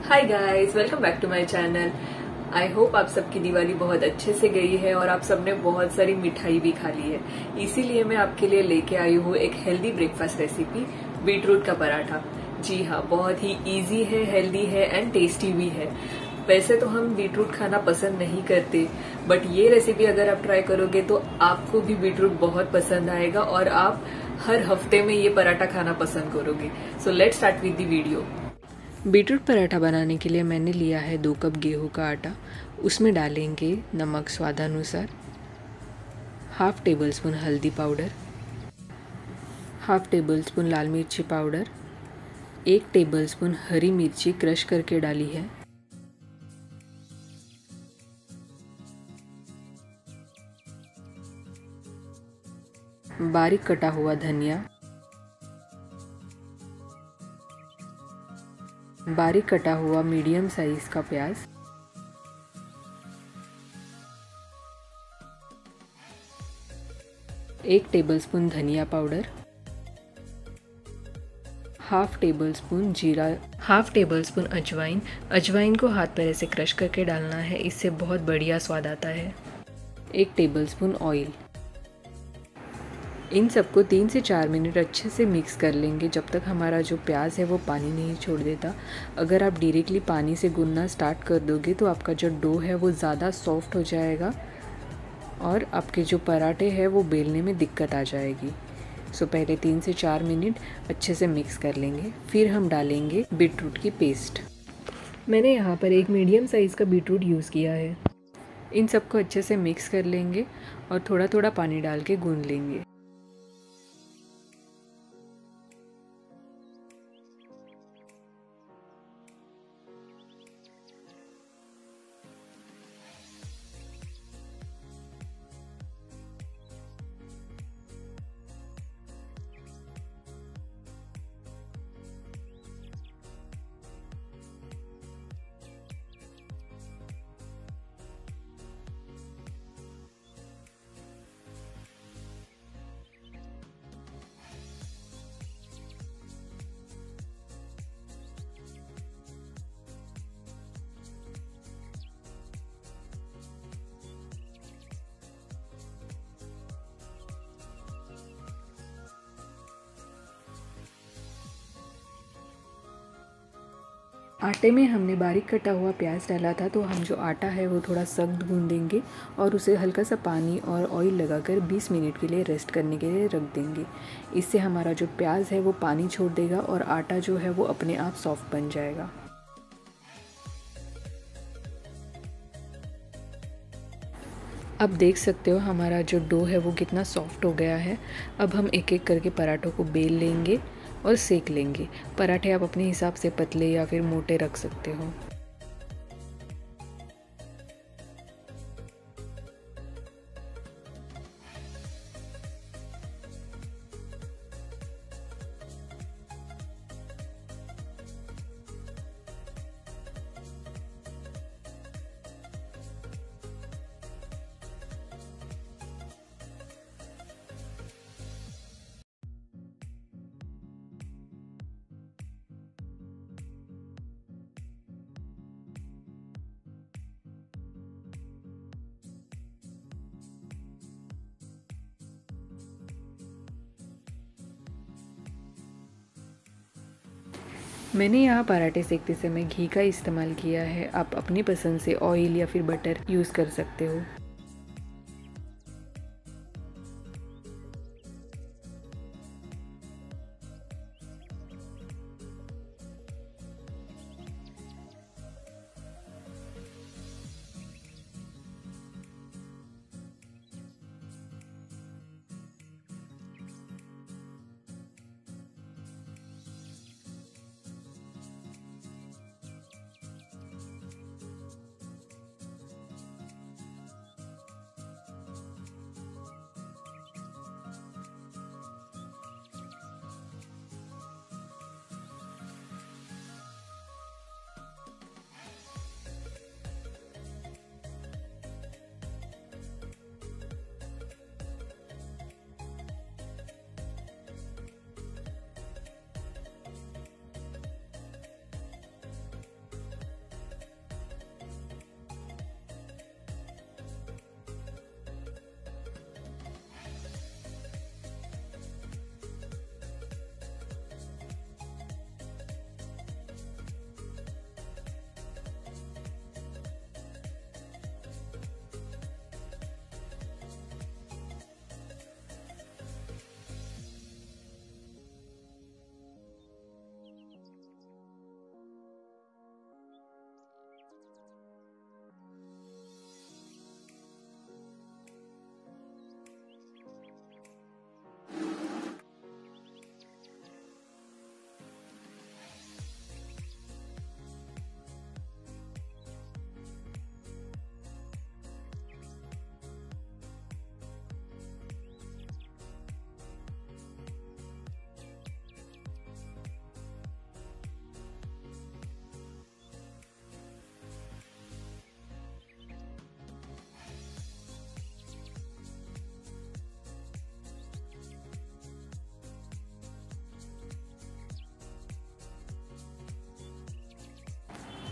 Hi guys, welcome back to my channel. I hope आप सबकी दिवाली बहुत अच्छे से गई है और आप सबने बहुत सारी मिठाई भी खा ली है। इसीलिए मैं आपके लिए लेके आई हूँ एक हेल्दी ब्रेकफास्ट रेसिपी, बीटरूट का पराठा। जी हाँ, बहुत ही इजी है, हेल्दी है एंड टेस्टी भी है। वैसे तो हम बीटरूट खाना पसंद नहीं करते, बट ये रेसिपी अगर आप ट्राई करोगे तो आपको भी बीटरूट बहुत पसंद आएगा और आप हर हफ्ते में ये पराठा खाना पसंद करोगे। So let's start with the video. Beetroot paratha बनाने के लिए मैंने लिया है 2 कप गेहूं का आटा। उसमें डालेंगे नमक स्वादानुसार, हाफ टेबल स्पून हल्दी पाउडर, हाफ टेबल स्पून लाल मिर्ची पाउडर, 1 टेबल स्पून हरी मिर्ची क्रश करके डाली है, बारीक कटा हुआ धनिया, बारीक कटा हुआ मीडियम साइज का प्याज, एक टेबलस्पून धनिया पाउडर, हाफ टेबल स्पून जीरा, हाफ टेबल स्पून अजवाइन। अजवाइन को हाथ पर ऐसे क्रश करके डालना है, इससे बहुत बढ़िया स्वाद आता है। 1 टेबलस्पून ऑयल। इन सबको 3 से 4 मिनट अच्छे से मिक्स कर लेंगे जब तक हमारा जो प्याज है वो पानी नहीं छोड़ देता। अगर आप डायरेक्टली पानी से गूंदना स्टार्ट कर दोगे तो आपका जो डो है वो ज़्यादा सॉफ्ट हो जाएगा और आपके जो पराठे हैं वो बेलने में दिक्कत आ जाएगी। सो पहले 3 से 4 मिनट अच्छे से मिक्स कर लेंगे, फिर हम डालेंगे बीटरूट की पेस्ट। मैंने यहाँ पर एक मीडियम साइज़ का बीटरूट यूज़ किया है। इन सबको अच्छे से मिक्स कर लेंगे और थोड़ा थोड़ा पानी डाल के गूंद लेंगे। आटे में हमने बारीक कटा हुआ प्याज डाला था, तो हम जो आटा है वो थोड़ा सख्त गूंदेंगे और उसे हल्का सा पानी और ऑयल लगाकर 20 मिनट के लिए रेस्ट करने के लिए रख देंगे। इससे हमारा जो प्याज है वो पानी छोड़ देगा और आटा जो है वो अपने आप सॉफ्ट बन जाएगा। अब देख सकते हो हमारा जो डो है वो कितना सॉफ्ट हो गया है। अब हम एक एक करके पराठों को बेल लेंगे और सेक लेंगे। पराठे आप अपने हिसाब से पतले या फिर मोटे रख सकते हो। मैंने यहाँ पराठे सेकते समय घी का इस्तेमाल किया है। आप अपनी पसंद से ऑयल या फिर बटर यूज़ कर सकते हो।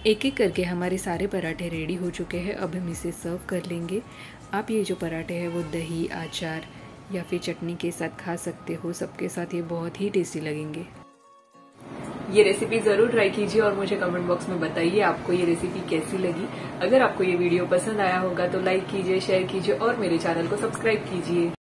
एक एक करके हमारे सारे पराठे रेडी हो चुके हैं। अब हम इसे सर्व कर लेंगे। आप ये जो पराठे हैं वो दही, अचार या फिर चटनी के साथ खा सकते हो। सबके साथ ये बहुत ही टेस्टी लगेंगे। ये रेसिपी जरूर ट्राई कीजिए और मुझे कमेंट बॉक्स में बताइए आपको ये रेसिपी कैसी लगी। अगर आपको ये वीडियो पसंद आया होगा तो लाइक कीजिए, शेयर कीजिए और मेरे चैनल को सब्सक्राइब कीजिए।